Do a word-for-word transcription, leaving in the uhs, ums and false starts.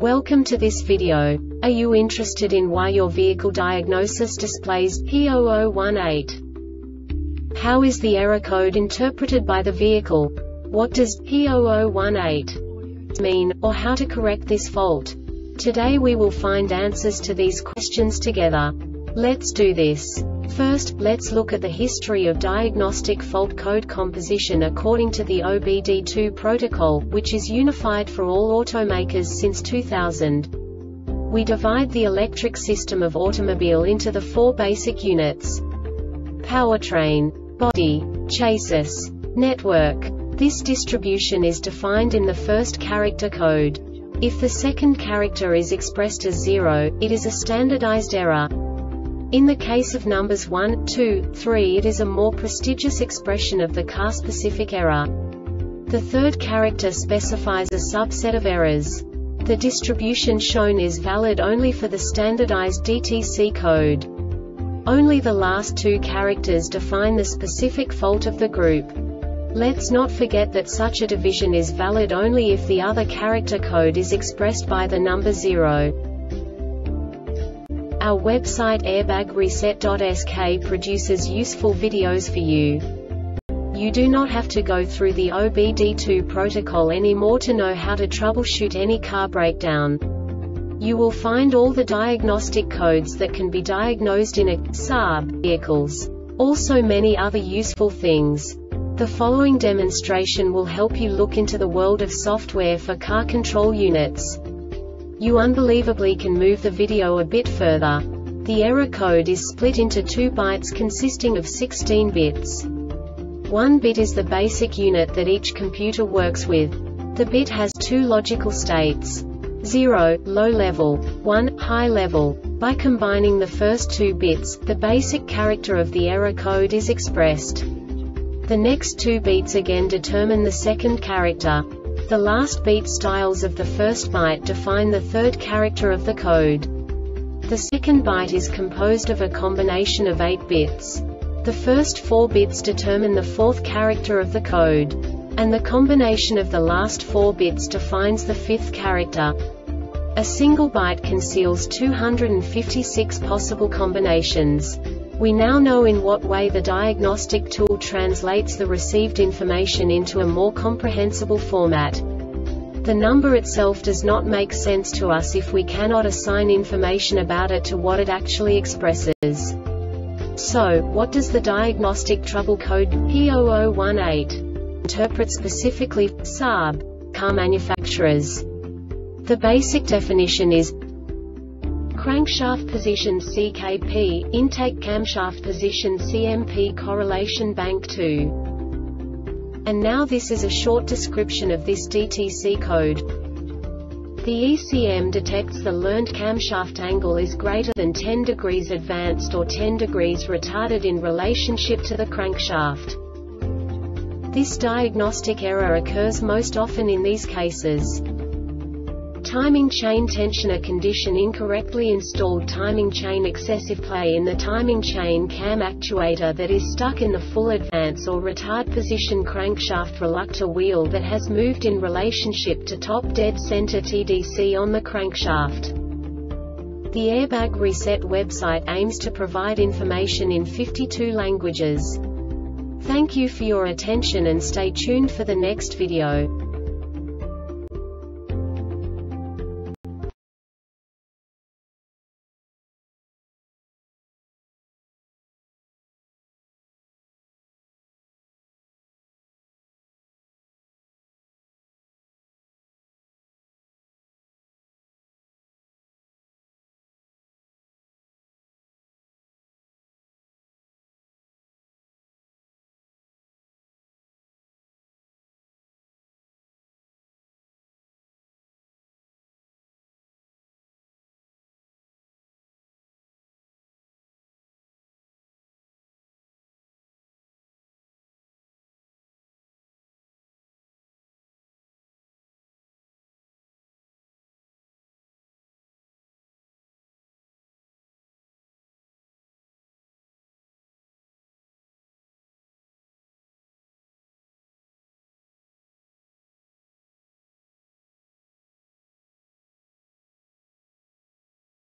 Welcome to this video. Are you interested in why your vehicle diagnosis displays P zero zero one eight? How is the error code interpreted by the vehicle? What does P zero zero one eight mean, or how to correct this fault? Today we will find answers to these questions together. Let's do this. First, let's look at the history of diagnostic fault code composition according to the O B D two protocol, which is unified for all automakers since two thousand. We divide the electric system of automobile into the four basic units: powertrain, body, chassis, network. This distribution is defined in the first character code. If the second character is expressed as zero, it is a standardized error. In the case of numbers one, two, three, it is a more prestigious expression of the car-specific error. The third character specifies a subset of errors. The distribution shown is valid only for the standardized D T C code. Only the last two characters define the specific fault of the group. Let's not forget that such a division is valid only if the other character code is expressed by the number zero. Our website airbag reset dot S K produces useful videos for you. You do not have to go through the O B D two protocol anymore to know how to troubleshoot any car breakdown. You will find all the diagnostic codes that can be diagnosed in a S A B vehicles. Also many other useful things. The following demonstration will help you look into the world of software for car control units. You unbelievably can move the video a bit further. The error code is split into two bytes consisting of sixteen bits. One bit is the basic unit that each computer works with. The bit has two logical states: zero, low level, one, high level. By combining the first two bits, the basic character of the error code is expressed. The next two bits again determine the second character. The last beat styles of the first byte define the third character of the code. The second byte is composed of a combination of eight bits. The first four bits determine the fourth character of the code. And the combination of the last four bits defines the fifth character. A single byte conceals two hundred fifty-six possible combinations. We now know in what way the diagnostic tool translates the received information into a more comprehensible format. The number itself does not make sense to us if we cannot assign information about it to what it actually expresses. So, what does the diagnostic trouble code P zero zero one eight interpret specifically for S A B car manufacturers? The basic definition is crankshaft position C K P, intake camshaft position C M P correlation bank two. And now this is a short description of this D T C code. The E C M detects the learned camshaft angle is greater than ten degrees advanced or ten degrees retarded in relationship to the crankshaft. This diagnostic error occurs most often in these cases: timing chain tensioner condition, incorrectly installed timing chain, excessive play in the timing chain cam actuator that is stuck in the full advance or retard position, crankshaft reluctor wheel that has moved in relationship to top dead center T D C on the crankshaft. The Airbag Reset website aims to provide information in fifty-two languages. Thank you for your attention and stay tuned for the next video.